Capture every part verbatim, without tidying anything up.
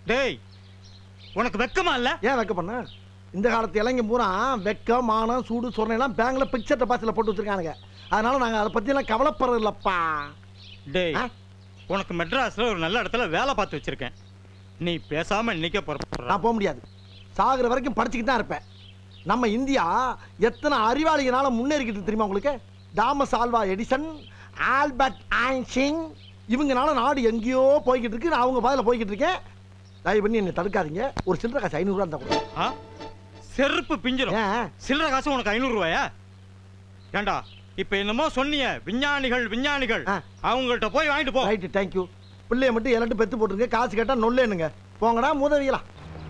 டேய் உனக்கு வெக்கமா இல்ல? ஏன் வெக்க பண்ண? இந்த காலத்து இளைஞ பூரா வெக்கம் மானம் சூடு சொரணை எல்லாம் பேங்க்ல பிக்சர் டெபாசிட்ல போட்டு வச்சிருக்கானுங்க. அதனால நாங்க அதை பத்தி எல்லாம் கவலைப்படுறது இல்லப்பா. டேய் உனக்கு மெட்ராஸ்ல ஒரு நல்ல இடத்துல வேலை பார்த்து வச்சிருக்கேன். நீ பேசாம இன்னைக்கே போற. நான் போக முடியாது. சாகுற வரைக்கும் படிச்சுக்கிட்டு தான் இருப்பேன். நம்ம இந்தியா எத்தனை அறிவாளிகளால முன்னேறிக்கிட்டு தெரியுமா உங்களுக்கு? Thomas Alva Edison, Albert Einstein இவங்கனால நாடு எங்கேயோ போய்கிட்டு இருக்கு. நான் அவங்க பாதையில் போய்கிட்டு இருக்கேன். தயவு பண்ணி என்னை தடுக்காதீங்க. ஒரு சில்லறை காசு ஐநூறு ரூபா இருந்தா கூட. செருப்பு பிஞ்சிரும். சில்லறை காசு உனக்கு ஐநூறு ரூபாயா? ஏண்டா இப்ப என்னமோ சொன்னீங்க விஞ்ஞானிகள் விஞ்ஞானிகள் அவங்கள்ட்ட போய் வாங்கிட்டு போ. Right, thank you. பிள்ளைய மட்டும் எல்லாரும் பெத்து போட்டுருங்க. காசு கேட்டா நொல்லேனுங்க. போங்கடா மூதவிகளா.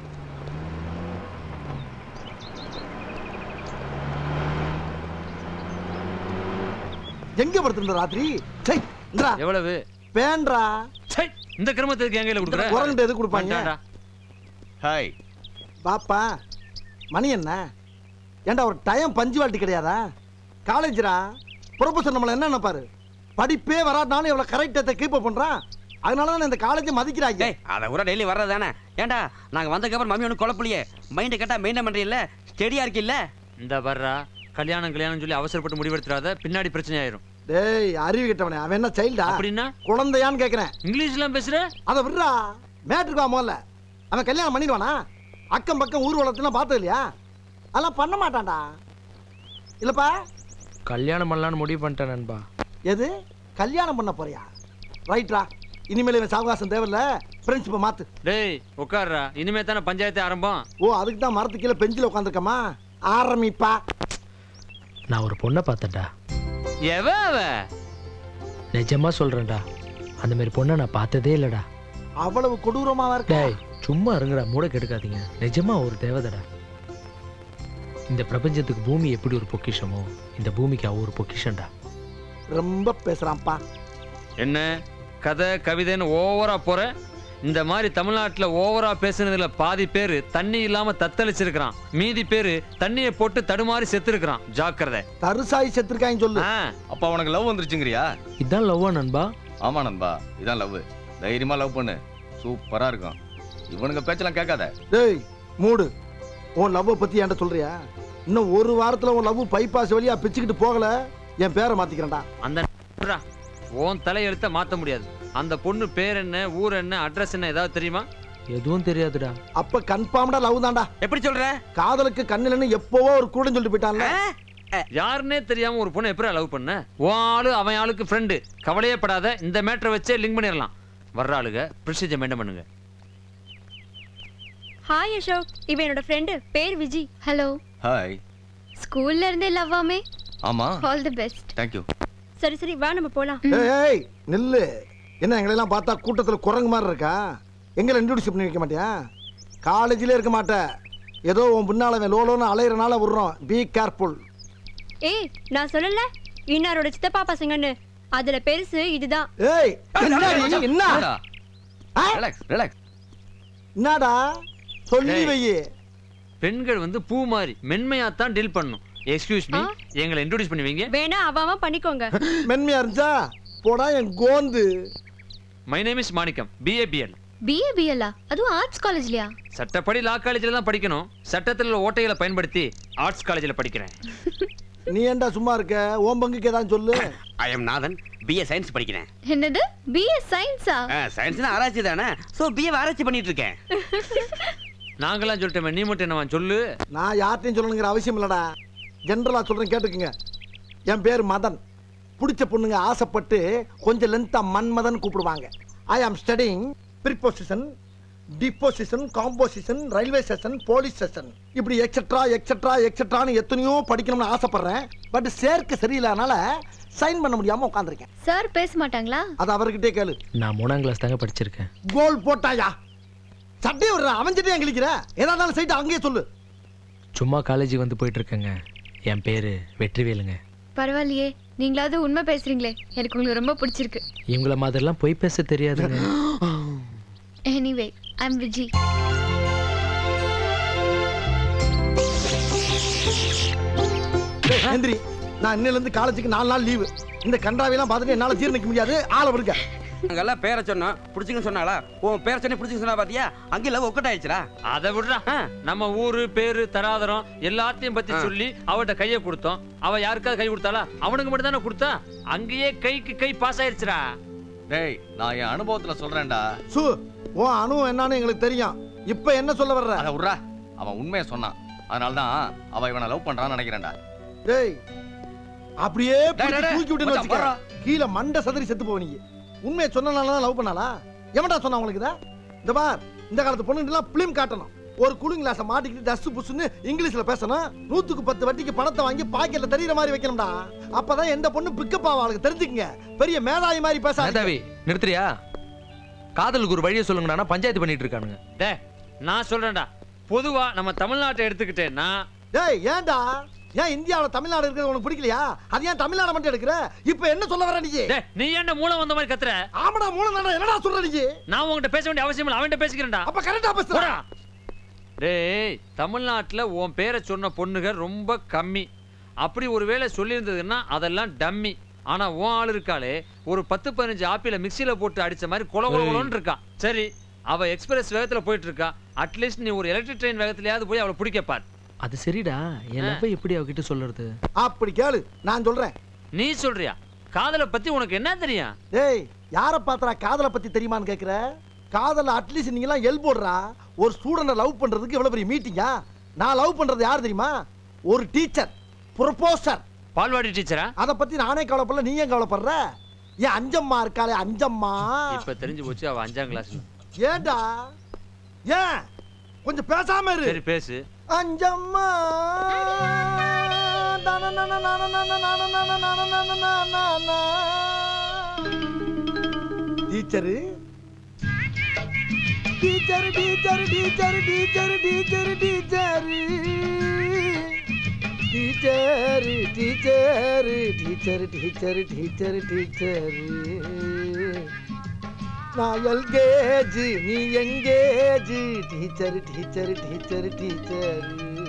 எங்க படுத்துற ராத்திரி? சை இந்தா எவ்வளவு வேண்டா? சை இந்த கிரமத்துக்கு எங்கல குடுக்குற? குரங்கிட்ட எது கொடுப்பாங்க? ஹாய் பாப்பா மணி என்ன? ஏண்டா ஒரு டைம் பஞ்சுவாலிட்டி கிடையாதா? காலேஜ்ரா ப்ரொஃபசர் நம்மள என்ன நினைப்பாரு? படிப்பே வராட்டாலும் எவ்வளவு கரெக்டத்தை கீப் அப் பண்றான். அதனால தான் இந்த காலேஜ் மதிக்கிறாங்க. அத கூட டெய்லி வர்றதானே. ஏண்டா நாங்க வந்ததுக்கு அப்புறம் மம்மி ஒன்னும் குழப்பலையே. மைண்ட் கேட்டா மெயின்டைன் பண்றீல்ல, ஸ்டெடியா இருக்கீல்ல. இந்த வர்றா கல்யாணம் கல்யாணம் சொல்லி அவசரப்பட்டு முடிவெடுத்துறாத, பின்னாடி பிரச்சனை ஆயிரும். டேய் அறிவு கிட்டவனே, அவன் என்ன சைல்டா? அப்படின்னா குழந்தையான்னு கேக்குறேன். இங்கிலீஷ்லாம் பேசுற? அத விடுறா. மேட்ருக்கு வா முதல்ல. அவன் கல்யாணம் பண்ணிடுவானா? அக்கம் பக்கம் ஊர்வலத்தெல்லாம் பார்த்தது இல்லையா? அதெல்லாம் பண்ண மாட்டான்டா. இல்லப்பா கல்யாணம் பண்ணலான்னு முடிவு பண்ணிட்டேன் நண்பா. எது கல்யாணம் பண்ண போறியா? ரைட்ரா. இனிமேல் இவன் சாவகாசம் தேவையில்ல. பிரின்சிபல் மாத்து. டேய் உட்கார்றா. இனிமே தானே பஞ்சாயத்து ஆரம்பம். ஓ அதுக்கு தான் மரத்து கீழே பெஞ்சில உட்காந்துருக்கமா? ஆரம்பிப்பா. நான் ஒரு பொண்ணை பார்த்தேன்டா. எவ அவ? நிஜமா சொல்றேன்டா, அந்த மாதிரி பொண்ணை நான் பார்த்ததே இல்லடா. அவ்வளவு கொடூரமாவா இருக்கு? டேய் சும்மா இருங்கடா, மூட கெடுக்காதீங்க. நிஜமா ஒரு தேவதடா. இந்த பிரபஞ்சத்துக்கு பூமி எப்படி ஒரு பொக்கிஷமோ, இந்த பூமிக்கு அவ ஒரு பொக்கிஷன்டா. ரொம்ப பேசுறான்ப்பா. என்ன கதை கவிதைன்னு ஓவரா போற? இந்த மாதிரி தமிழ்நாட்டுல ஓவரா பேசுனதுல பாதி பேரு தண்ணி இல்லாம தத்தளிச்சிருக்கான், மீதி பேரு தண்ணியை போட்டு தடுமாறி செத்து இருக்கிறான். ஜாக்கிரதை. தருசாய் செத்துருக்காங்க சொல்லு. அப்ப உனக்கு லவ் வந்துருச்சுங்கறியா? இதான் லவ்வா நண்பா? ஆமா நண்பா, இதான் லவ். தைரியமா லவ் பண்ணு, சூப்பரா இருக்கும். இவனுங்க பேச்செல்லாம் கேட்காத. டேய் மூடு. உன் லவ் பத்தி என்கிட்ட சொல்றியா? இன்னும் ஒரு வாரத்துல உன் லவ் பைபாஸ் வழியா பிச்சுக்கிட்டு போகல, என் பேரை மாத்திக்கிறேன்டா. அந்த உன் தலையெழுத்த மாத்த முடியாது. அந்த பொண்ணு பேர் என்ன, ஊர் என்ன, அட்ரஸ் என்ன ஏதாவது தெரியுமா? எதுவும் தெரியாதுடா. அப்ப கன்ஃபார்ம்டா லவ் தான்டா. எப்படி சொல்ற? காதலுக்கு கண்ணிலன்னு எப்பவோ ஒரு கூட சொல்லிட்டு போயிட்டான்ல. யாருன்னே தெரியாம ஒரு பொண்ணை எப்படி லவ் பண்ண? உன் ஆளு அவன் ஆளுக்கு ஃப்ரெண்டு. கவலையே படாத, இந்த மேட்டரை வச்சே லிங்க் பண்ணிடலாம். வர்ற ஆளுங்க ப்ரொசீஜர் மெயின்டைன் பண்ணுங்க. ஹாய் அசோக், இவன் என்னோட ஃப்ரெண்டு, பேர் விஜி. ஹலோ. ஹாய். ஸ்கூல்ல இருந்தே லவ்வாமே? ஆமா. All the best. Thank you. சரி சரி வா நம்ம போலாம். ஏய் ஏய் நில்லு. என்ன எங்களை எல்லாம் பார்த்தா கூட்டத்துல குரங்கு மாதிரி இருக்கா? எங்களை இன்ட்ரோடியூஸ் பண்ணி வைக்க மாட்டியா? காலேஜ்ல இருக்க மாட்டே. ஏதோ உன் பின்னால லோலோன்னு அலையறனால விடுறோம். Be careful. ஏய் நான் சொல்லல இன்னாரோட சித்தப்பா பசங்கன்னு, அதுல பெருசு இதுதான். ஏய் என்னடி என்ன? Relax relax. என்னடா சொல்லி வை. பெண்கள் வந்து பூ மாதிரி மென்மையா தான் டீல் பண்ணணும். எக்ஸ்கியூஸ் மீ, எங்களை இன்ட்ரோடியூஸ் பண்ணுவீங்க? வேணா அவ பண்ணிக்கோங்க. மென்மையா இருந்தா போடா என் கோந்து. My name is Manikkam, BA BL. BA பிஎல்லா? அதுவும் ஆர்ட்ஸ் காலேஜ்லயா? சட்டப்படி லா காலேஜ்ல தான் படிக்கணும். சட்டத்துல உள்ள ஓட்டைகளை பயன்படுத்தி ஆர்ட்ஸ் காலேஜ்ல படிக்கிறேன். நீ ஏன்டா சும்மா இருக்க? ஓம் பங்குக்கு ஏதாவது சொல்லு. I am Nathan, BA science படிக்கிறேன். என்னது பிஏ சயின்ஸா? சயின்ஸ்னா ஆராய்ச்சி தானே, சோ பிஏ ஆராய்ச்சி பண்ணிட்டு இருக்கேன். நாங்களாம் சொல்லிட்டோமே, நீ மட்டும் என்ன சொல்லு. நான் யார்ட்டையும் சொல்லணுங்கிற அவசியம் இல்லடா. ஜென்ரலா சொல்றேன் கேட்டுக்குங்க. என் பேர் மதன். பிடிச்ச பொண்ணுங்க ஆசைப்பட்டு கொஞ்சம் லென்த்தா மன்மதன் கூப்பிடுவாங்க. I am studying preposition, deposition, composition, railway station, police station, இப்படி எக்ஸெட்ரா எக்ஸெட்ரா எக்ஸெட்ரான்னு எத்தனையோ படிக்கணும்னு ஆசைப்படுறேன். பட் சேர்க்க சரியில்லாதனால சைன் பண்ண முடியாம உட்காந்துருக்கேன். சார் பேச மாட்டாங்களா? அது அவர்கிட்டே கேளு. நான் மூணாம் கிளாஸ் தாங்க படிச்சிருக்கேன். கோல் போட்டாயா? சட்டை விடுற அவன் சட்டையை கிழிக்கிற. ஏதாவது சைட்டு அங்கேயே சொல்லு. சும்மா காலேஜுக்கு வந்து போயிட்டு இருக்கேங்க. என் பேரு வெற்றிவேலுங்க. பரவாயில்லையே, நீங்களாவது உண்மை பேசுறீங்களே, எனக்கு உங்களுக்கு ரொம்ப பிடிச்சிருக்கு. இவங்கள மாதிரிலாம் போய் பேச தெரியாதுங்க. Anyway I am Viji. எந்திரி. நான் இன்னில இருந்து காலேஜுக்கு நாலு நாள் லீவு. இந்த கண்டாவையெல்லாம் பார்த்துட்டு என்னால ஜீரணிக்க முடியாது. ஆளை விடுங்க. அங்கெல்லாம் பேரை சொன்னோம் பிடிச்சிங்கன்னு சொன்னாளா உன் பேரை சொன்னி பிடிச்சிங்க சொன்னா பாத்தியா அங்கே லவ் ஒக்கட் ஆயிடுச்சுடா. அதை விடுறா. நம்ம ஊரு பேரு தராதரம் எல்லாத்தையும் பத்தி சொல்லி அவட்ட கையை கொடுத்தோம். அவ யாருக்காவது கை கொடுத்தாளா? அவனுக்கு மட்டும் தானே கொடுத்தா. அங்கேயே கைக்கு கை பாஸ் ஆயிடுச்சுடா. டேய் நான் என் அனுபவத்துல சொல்றேன்டா. சு உன் அனுபவம் என்னன்னு எங்களுக்கு தெரியும். இப்ப என்ன சொல்ல வர்ற? அதை விட்றா. அவன் உண்மையை சொன்னான். அதனாலதான் அவ இவனை லவ் பண்றான்னு நினைக்கிறேன்டா. டேய் அப்படியே டேய், டேய், தூக்கி விட்டுன்னு மச்சான், வச்சுக்க. போடா. கீழே மண்டை சதுரி செத்து போவீங்க. உண்மையை சொன்னனால தான் லவ் பண்ணாளா? எவன்டா சொன்னா உங்களுக்கு இத? இந்த பார், இந்த காலத்து பொண்ணுங்கலாம் பிலிம் காட்டணும். ஒரு கூலிங் கிளாஸை மாட்டிக்கிட்டு டஸ்ட் புஷ்னு இங்கிலீஷ்ல பேசணும். நூத்துக்கு பத்து வட்டிக்கு பணத்தை வாங்கி பாக்கெட்ல தெரியற மாதிரி வைக்கணும்டா. அப்பதான் எந்த பொண்ணு பிக்கப் ஆவாளுக்கு தெரிஞ்சுக்கங்க. பெரிய மேதாவி மாதிரி பேசாதீங்க. மேதாவி நிறுத்துறியா? காதலுக்கு ஒரு வழியை சொல்லுங்கடா. பஞ்சாயத்து பண்ணிட்டு இருக்கானுங்க. டேய் நான் சொல்றேன்டா. பொதுவா நம்ம தமிழ்நாட்டை எடுத்துக்கிட்டேன்னா டேய் ஏன்டா? ஏன் இந்தியாவுல தமிழ்நாடு இருக்கிறது உனக்கு பிடிக்கலையா? அது ஏன் தமிழ்நாடு மட்டும் எடுக்கிற? இப்ப என்ன சொல்ல வர நீ? டேய் நீ ஏன்டா மூளை வந்த மாதிரி கத்துற? ஆமாடா மூளை தான்டா. என்னடா சொல்ற நீ? நான் உன்கிட்ட பேச வேண்டிய அவசியம் இல்ல. அவன்கிட்ட பேசிக்கிறேன்டா. அப்ப கரெக்டா பேசுறா. டேய் தமிழ்நாட்டுல உன் பேரை சொன்ன பொண்ணுங்க ரொம்ப கம்மி. அப்படி ஒருவேளை சொல்லியிருந்ததுன்னா அதெல்லாம் டம்மி. ஆனா உன் ஆள் இருக்காளே ஒரு பத்து பதினஞ்சு ஆப்பிள மிக்சியில போட்டு அடிச்ச மாதிரி கொல கொலன்னு இருக்கா. சரி அவ எக்ஸ்பிரஸ் வேகத்துல போயிட்டு இருக்கா. அட்லீஸ்ட் நீ ஒரு எலக்ட்ரிக் ட்ரெயின் வேகத்திலயாவது போய் அவளை பிடிக்க பார். அது சரிடா. என் லவ் எப்படி அவகிட்ட சொல்றது? அப்படி கேளு, நான் சொல்றேன். நீ சொல்றியா? காதலை பத்தி உனக்கு என்ன தெரியும்? டேய் யார பாத்தறா காதலை பத்தி தெரியுமான்னு கேக்குற? காதல அட்லீஸ்ட் நீங்க எல்லாம் எல் போடுறா. ஒரு ஸ்டூடண்ட லவ் பண்றதுக்கு எவ்வளவு பெரிய மீட்டிங்கா? நான் லவ் பண்றது யார் தெரியுமா? ஒரு டீச்சர், ப்ரொபோசர். பால்வாடி டீச்சரா? அத பத்தி நானே கவலைப்படல. நீ ஏன் கவலைப்படுற? ஏன் அஞ்சம்மா இருக்காளே அஞ்சம்மா. இப்ப தெரிஞ்சு போச்சு அவ அஞ்சாம் கிளாஸ். ஏண்டா? ஏன் கொஞ்சம் பேசாம இரு. சரி பேசு. Anjamma teacher teacher teacher teacher teacher teacher teacher teacher teacher teacher teacher teacher teacher நான் எல்கேஜி நீ எங்கேஜி டீச்சர் டீச்சர் டீச்சர் டீச்சர்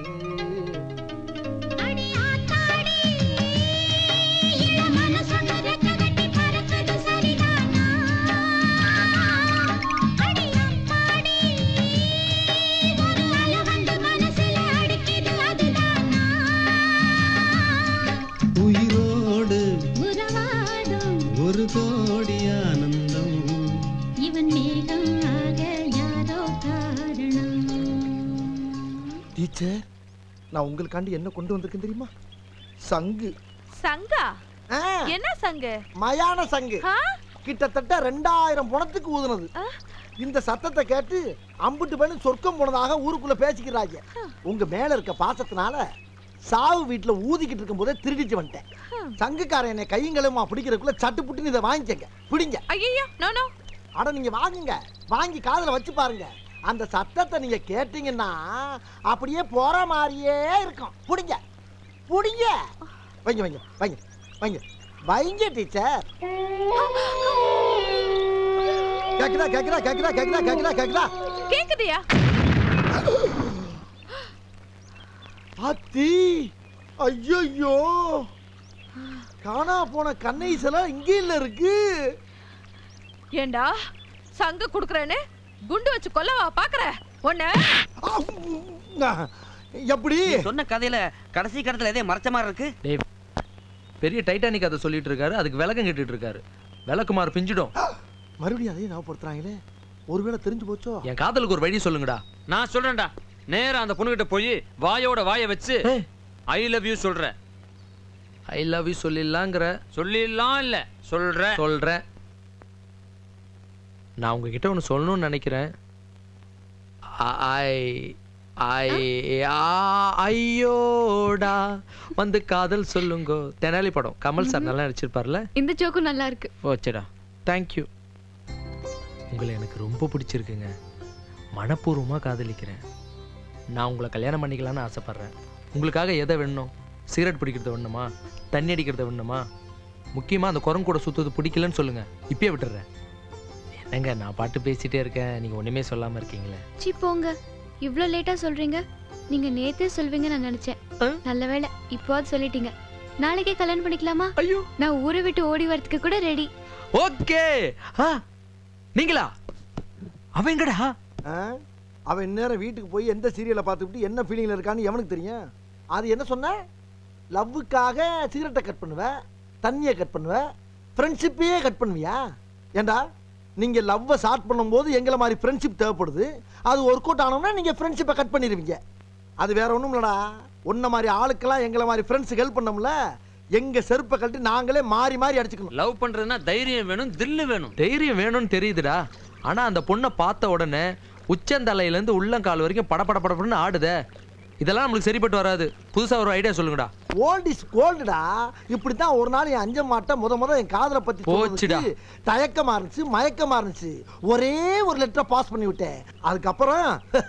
உயிரோடு ஒரு கோடி ஆனந்தம் இவன் மேகம் ஆக யாரோ காரணம். டீச்சர் நான் உங்களுக்காண்டி என்ன கொண்டு வந்திருக்கேன் தெரியுமா? சங்கு. சங்கா? என்ன சங்கு? மயான சங்கு. கிட்டத்தட்ட ரெண்டாயிரம் பணத்துக்கு ஊதுனது. இந்த சத்தத்தை கேட்டு அம்புட்டு பண்ணி சொர்க்கம் போனதாக ஊருக்குள்ள பேசிக்கிறாங்க. உங்க மேல இருக்க பாசத்தினால சாவு வீட்டுல ஊதிக்கிட்டு இருக்கும் போதே திருடிச்சு வந்துட்டேன். சங்குக்காரன் என்னை கையங்களுமா பிடிக்கிறதுக்குள்ள சட்டு புட்டுன்னு இதை வாங்கிக்கங்க. பிடிங்க. ஐயோ நோ நோ. அட நீங்க வாங்குங்க. வாங்கி காதுல வச்சு பாருங்க. அந்த சத்தத்தை நீங்க கேட்டீங்கன்னா அப்படியே போற மாதிரியே இருக்கும். புடிங்க புடிங்க. வைங்க வைங்க வைங்க வைங்க வைங்க டீச்சர். கேக்குதா கேக்குதா கேக்குதா கேக்குதா கேக்குதா கேக்குதா கேக்குதியா? அத்தி ஐயோ காணா போன கண்ணை சில இங்கே இல்ல இருக்கு. ஏண்டா சங்கு குடுக்கறேன்னு குண்டு வச்சு கொல்லவா பாக்குற? ஒண்ணு எப்படி சொன்ன கதையில கடைசி கடத்துல எதே மறைச்ச மாதிரி இருக்கு. டேய் பெரிய டைட்டானிக் கதை சொல்லிட்டு இருக்காரு. அதுக்கு விளக்கம் கேட்டுட்டு இருக்காரு. விளக்குமாறு பிஞ்சிடும். மறுபடியும் அதையும் ஞாபகப்படுத்துறாங்களே. ஒருவேளை தெரிஞ்சு போச்சோ? என் காதலுக்கு ஒரு வழி சொல்லுங்கடா. நான் சொல்றேன்டா. நேரா அந்த பொண்ணுகிட்ட போய் வாயோட வாயை வச்சு ஐ லவ் யூ சொல்ற. ஐ லவ் யூ சொல்லிடலாங்கிற? சொல்லிடலாம் இல்ல சொல்ற சொல்றேன். நான் உங்ககிட்ட ஒன்று சொல்லணும்னு நினைக்கிறேன். ஐ ஐ ஐயோடா வந்து காதல் சொல்லுங்க. தெனாலி படம் கமல் சார் நல்லா நடிச்சிருப்பார்ல. இந்த ஜோக்கும் நல்லா இருக்கு. ஓச்சேடா தேங்க்யூ. உங்களை எனக்கு ரொம்ப பிடிச்சிருக்குங்க. மனப்பூர்வமாக காதலிக்கிறேன். நான் உங்களை கல்யாணம் பண்ணிக்கலான்னு ஆசைப்பட்றேன். உங்களுக்காக எதை வேணும்? சிகரெட் பிடிக்கிறத வேணுமா? தண்ணி அடிக்கிறத வேணுமா? முக்கியமாக அந்த குரங்கு கூட சுற்றுறது பிடிக்கலன்னு சொல்லுங்கள். இப்பயே விட்டுறேன். என்னங்க நான் பாட்டு பேசிகிட்டே இருக்கேன். நீங்கள் ஒன்றுமே சொல்லாமல் இருக்கீங்களே. சி போங்க. இவ்வளோ லேட்டாக சொல்கிறீங்க. நீங்கள் நேற்றே சொல்வீங்க நான் நினச்சேன். நல்ல வேளை இப்போது சொல்லிட்டீங்க. நாளைக்கே கல்யாணம் பண்ணிக்கலாமா? ஐயோ, நான் ஊரை விட்டு ஓடி வரதுக்கு கூட ரெடி. ஓகே. நீங்களா? அவன் எங்கடா? அவன் இந்நேரம் வீட்டுக்கு போய் எந்த சீரியலை பார்த்துக்கிட்டு என்ன ஃபீலிங்ல இருக்கான்னு எவனுக்கு தெரியும்? அது என்ன சொன்ன? லவ்வுக்காக சிகரெட்டை கட் பண்ணுவேன், தண்ணியை கட் பண்ணுவேன், ஃப்ரெண்ட்ஷிப்பையே கட் பண்ணுவியா? ஏண்டா நீங்க லவ்வை ஸ்டார்ட் பண்ணும்போது எங்களை மாதிரி ஃப்ரெண்ட்ஷிப் தேவைப்படுது. அது ஒர்க் அவுட் ஆனோம்னா நீங்க ஃப்ரெண்ட்ஷிப்பை கட் பண்ணிடுவீங்க. அது வேற ஒன்றும் இல்லடா. உன்ன மாதிரி ஆளுக்கெல்லாம் எங்களை மாதிரி ஃப்ரெண்ட்ஸ் ஹெல்ப் பண்ணோம்ல, எங்க செருப்பை கழட்டி நாங்களே மாறி மாறி அடிச்சுக்கணும். லவ் பண்றதுன்னா தைரியம் வேணும், தில்லு வேணும். தைரியம் வேணும்னு தெரியுதுடா. ஆனா அந்த பொண்ணை பார்த்த உடனே உச்சந்தலையில இருந்து உள்ளங்கால் வரைக்கும் பட பட படப்படன்னு ஆடுதே. இதெல்லாம் நம்மளுக்கு சரிப்பட்டு வராது. புதுசா ஒரு ஐடியா சொல்லுங்கடா. ஓல்ட் இஸ் கோல்டுடா. இப்படித்தான் ஒரு நாள் என் அஞ்ச மாட்ட முத முத என் காதலை பத்தி போச்சுடா. தயக்கமா இருந்துச்சு, மயக்கமா இருந்துச்சு. ஒரே ஒரு லெட்டரை பாஸ் பண்ணி விட்டேன். அதுக்கப்புறம்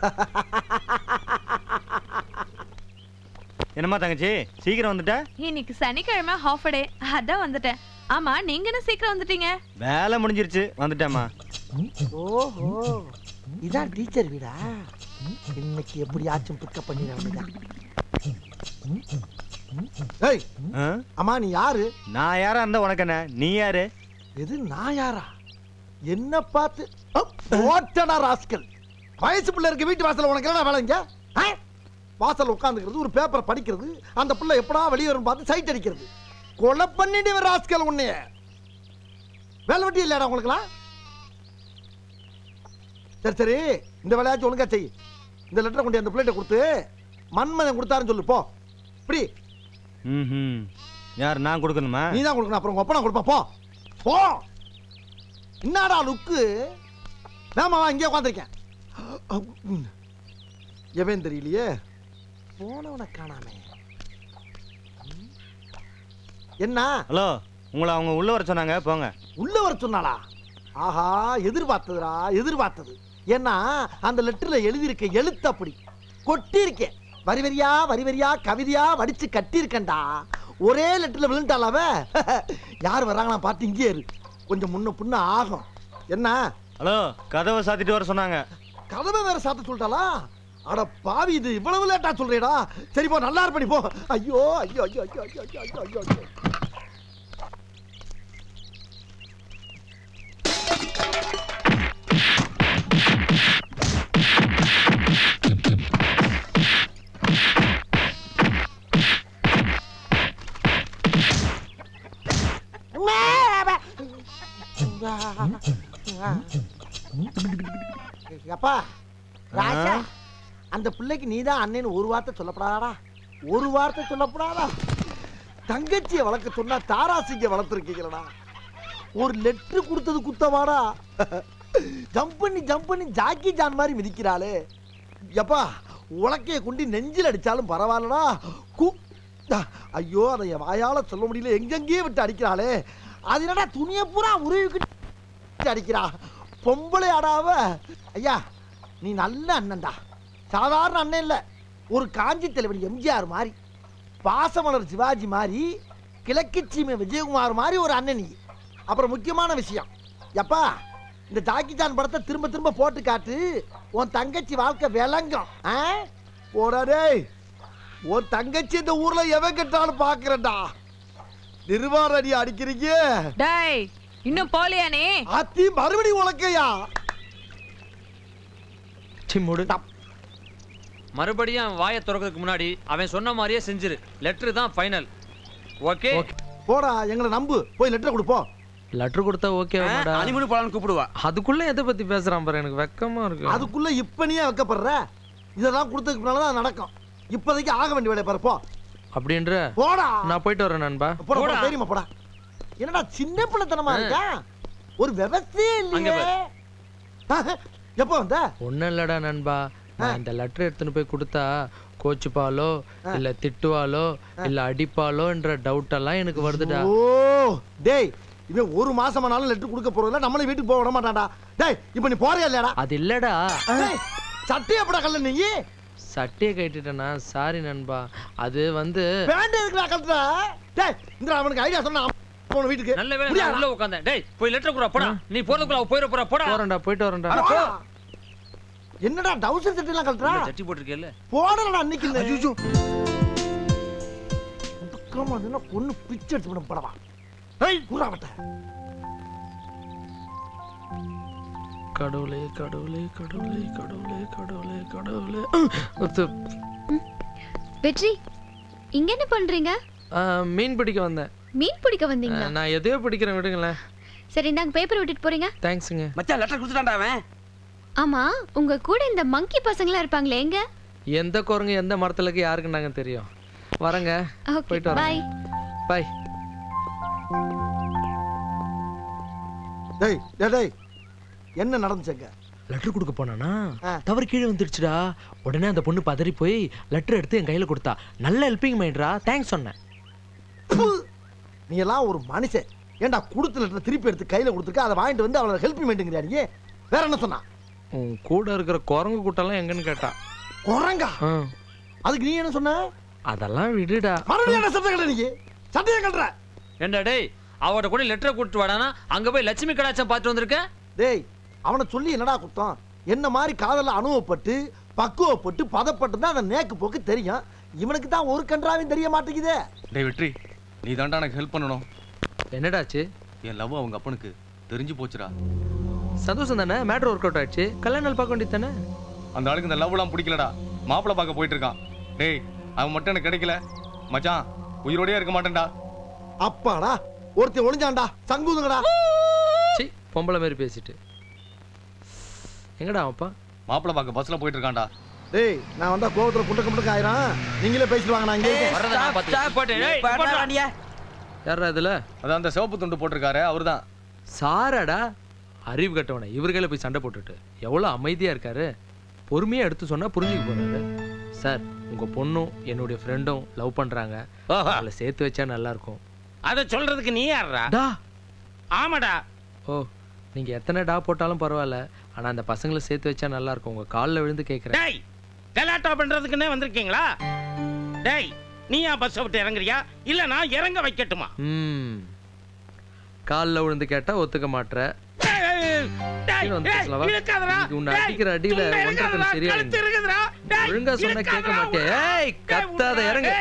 என்னம்மா தங்கச்சி சீக்கிரம் வந்துட்ட? இன்னைக்கு சனிக்கிழமை ஹாஃப் டே, அதான் வந்துட்டேன். ஆமா, நீங்க என்ன சீக்கிரம் வந்துட்டீங்க? வேலை முடிஞ்சிருச்சு, வந்துட்டேம்மா. ஓஹோ, இதான் டீச்சர் வீடா? இன்னைக்கு எப்படியாச்சும் பிக்கப் பண்ணிட வேண்டியதான். ஏய், அம்மா நீ யாரு? நான் யாரா இருந்தா உனக்கு என்ன? நீ யாரு? எது நான் யாரா? என்ன பார்த்து ஓட்டடா ராஸ்கல். வயசு பிள்ளை இருக்க வீட்டு வாசல்ல உனக்கு என்ன வேலைங்க? வாசல்ல உட்காந்துக்கிறது, ஒரு பேப்பரை படிக்கிறது, அந்த பிள்ளை எப்படா வெளியே வரும் பார்த்து சைட் அடிக்கிறது. கொலை பண்ணிட்டு ராஸ்கல் உன்னைய. வேலை வெட்டி இல்லையாடா உங்களுக்குலாம்? சரி சரி, இந்த வேலையாச்சும் ஒழுங்கா செய். இந்த லெட்டரை கொண்டு அந்த பிள்ளைகிட்ட கொடுத்து மன்மதன் கொடுத்தாருன்னு சொல்லு. போ இப்படி. ம், யார் நான் கொடுக்கணுமா? நீ தான் கொடுக்கணும். அப்புறம் உங்க அப்பா நான் கொடுப்பா. போ போ. என்னடா லுக்கு? வேமா இங்கே உட்காந்துருக்கேன். எவன் தெரியலையே, போனவனை காணாமே. என்ன? ஹலோ, உங்களை அவங்க உள்ள வர சொன்னாங்க, போங்க. உள்ள வர சொன்னாளா? ஆஹா, எதிர்பார்த்ததுடா, எதிர்பார்த்தது. ஏன்னா அந்த லெட்டர்ல எழுதியிருக்க எழுத்து அப்படி கொட்டி இருக்கேன். வரி வரியா வரி வரியா கவிதையா வடிச்சு கட்டி இருக்கேன்டா. ஒரே லெட்டர்ல விழுந்துட்டாலாவ. யார் வர்றாங்க நான் பார்த்து இங்கே இரு. கொஞ்சம் முன்ன புண்ண ஆகும். என்ன? ஹலோ, கதவை சாத்திட்டு வர சொன்னாங்க. கதவை வேற சாத்த சொல்லிட்டாளா? அட பாவி, இது இவ்வளவு லேட்டா சொல்றேடா. சரி போ, நல்லா இருப்படி போ. ஐயோ ஐயோ ஐயோ ஐயோ ஐயோ ஐயோ ஐயோ ஐயோ. அப்பா ராஜா, அந்த பிள்ளைக்கு நீதான் அண்ணன் ஒரு வார்த்தை சொல்லப்படாதா? ஒரு வார்த்தை சொல்லப்படாதா? தங்கச்சியை வளர்க்க சொன்னா தாராசிங்க வளர்த்துருக்கீங்களா? ஒரு லெட்டர் கொடுத்தது குத்தவாடா? ஜம்ப் பண்ணி ஜம்ப் பண்ணி ஜாக்கி ஜான் மாதிரி மிதிக்கிறாளே. எப்பா, உலக்கைய கொண்டு நெஞ்சில் அடிச்சாலும் பரவாயில்லடா. கு ஐயோ, அதை என் வாயால சொல்ல முடியல. எங்கெங்கேயே விட்டு அடிக்கிறாளே. அது என்னடா துணியை பூரா உருவிக்கிட்டு அடிக்கிறா. பொம்பளை ஆடாவ. ஐயா, நீ நல்ல அண்ணன்டா. சாதாரண அண்ணன் இல்ல, ஒரு காஞ்சி தலைவர் எம்ஜிஆர் மாதிரி, பாசமலர் சிவாஜி மாதிரி, கிழக்கு சீமை விஜயகுமார் மாதிரி ஒரு அண்ணன் நீ. அப்புறம் முக்கியமான விஷயம், எப்பா இந்த ஜாக்கி ஜான் படத்தை திரும்ப திரும்ப போட்டு காட்டு. உன் தங்கச்சி வாழ்க்கை விளங்கும். போடாடே, உன் தங்கச்சி இந்த ஊர்ல எவன் கெட்டாலும் பாக்குறேன்டா. நிர்வாணி அடிக்கிறீங்க. டேய், இன்னும் போலியானே? அத்தி மறுபடி உலக்கையா? மறுபடியும் வாயை திறக்கிறதுக்கு முன்னாடி அவன் சொன்ன மாதிரியே செஞ்சிரு. லெட்டர் தான் ஃபைனல். ஓகே? போடா, எங்களை நம்பு. போய் லெட்டர் கொடுப்போம். லெட்டர் கொடுத்தா ஓகே மேடா. அனிமனு போலான்னு கூப்பிடுவா. அதுக்குள்ள எதை பத்தி பேசுறான் பாரு, எனக்கு வெக்கமா இருக்கு. அதுக்குள்ள இப்ப நீயே வெக்கப்படுற? இதெல்லாம் கொடுத்ததுக்கு முன்னால தான் நடக்கும். இப்போதைக்கு ஆக வேண்டிய வேலைய பாரு. போ. அப்படின்ற? போடா. நான் போயிட்டு வரேன் நண்பா. போடா, தெரியுமா? போடா. என்னடா சின்ன பிள்ளைத்தனமா இருக்கா? ஒரு விவசாயே இல்லையே. எப்போ வந்த? ஒன்னும் இல்லடா நண்பா, நான் இந்த லெட்டர் எடுத்துன்னு போய் கொடுத்தா கோச்சுப்பாலோ இல்ல திட்டுவாலோ இல்ல அடிப்பாலோ என்ற டவுட் எல்லாம் எனக்கு வருதுடா. ஓ டேய், இவன் ஒரு மாசமானாலும் லெட்டர் கொடுக்க போறதில்ல, நம்மளே வீட்டுக்கு போக விட மாட்டான்டா. டேய், இப்போ நீ போறியா இல்லையாடா? அது இல்லடா. சட்டை எப்படா கல்ல நீ? சட்டையை கட்டிட்டேனா? சாரி நண்பா, அது வந்து பேண்ட் எதுக்குடா கட்டற? டேய், இந்த அவனுக்கு ஐடியா சொன்னா போன வீட்டுக்கு. நல்ல வேளை நான் உள்ள உட்கார்ந்தேன். டேய், போய் லெட்டர் குடுறா போடா. நீ போறதுக்குள்ள போயிர போறா போடா. போறேன்டா, போயிட்டு வரேன்டா. என்னடா டவுசர் சட்டை எல்லாம் கட்டறா? சட்டி போட்டுருக்கேல்ல. போடலடா அன்னைக்கு இல்ல. ஐயோ, பக்கமா இருந்தா பொண்ணு பிச்சை எடுத்து விட படவா. ஏய் குறாவட்ட. கடவுளே கடவுளே கடவுளே கடவுளே கடவுளே கடவுளே. வெற்றி இங்க என்ன பண்றீங்க? மீன் பிடிக்க வந்தேன். மீன் பிடிக்க வந்தீங்களா? நான் எதையோ பிடிக்கிறேன், விடுங்களேன். சரி இந்தாங்க பேப்பர் விட்டுட்டு போறீங்க. தேங்க்ஸ்ங்க. மச்சான் லெட்டர் கொடுத்துட்டான்டா அவன். ஆமா உங்க கூட இந்த மங்கி பசங்களா இருப்பாங்களே எங்க? எந்த குரங்கு எந்த மரத்துல இருக்கு யாருக்கு நாங்க தெரியும். வரங்க. போயிட்டு வரேன். பை. பை. டேய் டேய் டேய் என்ன நடந்துச்சுங்க? லெட்டர் கொடுக்க போனானா தவறு கீழே வந்துருச்சுடா. உடனே அந்த பொண்ணு பதறி போய் லெட்டர் எடுத்து என் கையில கொடுத்தா. நல்ல ஹெல்பிங் மைண்ட்ரா, தேங்க்ஸ் சொன்னேன். நீ எல்லாம் ஒரு மனுஷன். ஏன்டா கொடுத்த லெட்டர் திருப்பி எடுத்து கையில கொடுத்துருக்க, அதை வாங்கிட்டு வந்து அவளை ஹெல்பிங் மைண்ட்ங்கறியா நீ? வேற என்ன சொன்னா? உன் கூட இருக்கிற குரங்கு கூட்டம்லாம் எங்கன்னு கேட்டா. குரங்கா? அதுக்கு நீ என்ன சொன்ன? அதெல்லாம் விடுடா. மறுபடியும் என்ன சட்டை கட்ட நீ? சட்டையை கட்டுற? ஏண்டா டேய், அவட கூட லெட்டர் கொடுத்து வாடானா அங்க போய் லட்சுமி கடாச்சம் பார்த்து வந்திருக்க. டேய் அவனை சொல்லி என்னடா குத்தம்? என்ன மாதிரி காதல அனுபவப்பட்டு பக்குவப்பட்டு பதப்பட்டு தான் அந்த நேக்கு போக்கு தெரியும். இவனுக்கு தான் ஒரு கன்றாவும் தெரிய மாட்டேங்குதே. டேய் வெற்றி, நீ தான்டா எனக்கு ஹெல்ப் பண்ணணும். என்னடாச்சு? என் லவ் அவங்க அப்பனுக்கு தெரிஞ்சு போச்சுடா. சந்தோஷம் தானே, மேட்ரு ஒர்க் அவுட் ஆயிடுச்சு. கல்யாணம் பார்க்க வேண்டியது தானே. அந்த ஆளுக்கு இந்த லவ்லாம் பிடிக்கலடா, மாப்பிள்ளை பார்க்க போயிட்டு இருக்கான். டேய் அவன் மட்டும் எனக்கு கிடைக்கல மச்சான், உயிரோடயே இருக்க மாட்டேன்டா. அப்பாடா ஒருத்தன் ஒளிஞ்சான்டா, சங்குதுங்கடா. சீ பொம்பளை மாதிரி பேசிட்டு. எங்கடா அப்பா? மாப்பிள்ளை பார்க்க பஸ்ல போயிட்டு இருக்கான்டா. டேய் நான் வந்தா கோவத்துல குண்டக்க முண்டக்க ஆயிரம். நீங்களே பேசிட்டு வாங்க, நான் இங்க இருக்கேன். வரதா நான் பாத்து போடு. டேய் போடுடா. யாரா இதுல? அதான் அந்த சிவப்பு துண்டு போட்டிருக்காரு அவர்தான். சாராடா அறிவு கட்டவனே. இவர்களே போய் சண்டை போட்டுட்டு எவ்வளவு அமைதியா இருக்காரு. பொறுமையா எடுத்து சொன்னா புரிஞ்சுக்க போறாரு. சார் உங்க பொண்ணும் என்னுடைய ஃப்ரெண்டும் லவ் பண்றாங்க. அவளை சேர்த்து வச்சா நல்லா இருக்கும். அத சொல்றதுக்கு நீ யாரா? டா ஆமாடா. ஓ நீங்க எத்தனை டா போட்டாலும் பரவாயில்ல, ஆனா அந்த பசங்களை சேர்த்து வச்சா நல்லா இருக்கும். உங்க காலில் விழுந்து கேட்கிறேன். டேய் கலாட்டா பண்றதுக்குன்னே வந்திருக்கீங்களா? டேய் நீயா பஸ் விட்டு இறங்குறியா இல்ல நான் இறங்க வைக்கட்டுமா? ம் காலில் விழுந்து கேட்டா ஒத்துக்க மாட்ற. அடிக்கிற அடியில ஒழுங்கா சொன்ன கேட்க மாட்டேன். ஏய் கத்தாத இறங்க.